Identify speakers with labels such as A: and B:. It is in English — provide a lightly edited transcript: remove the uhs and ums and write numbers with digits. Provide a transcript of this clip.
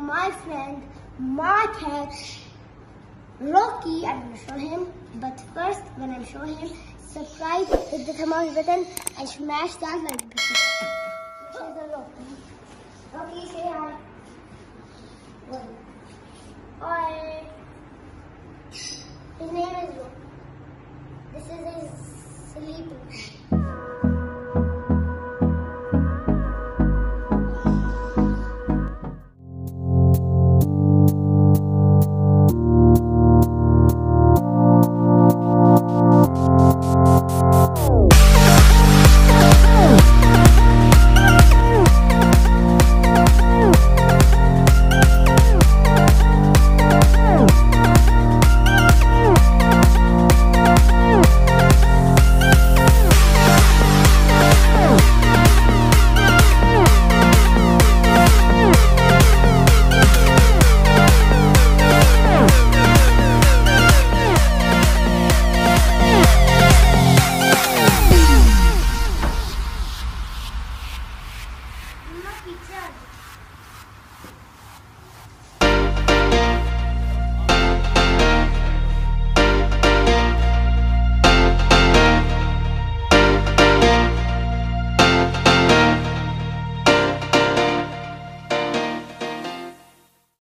A: my friend Martek Rocky. I'm going to show him. But first, when I show him, subscribe, hit the thumbs up button and smash that like button.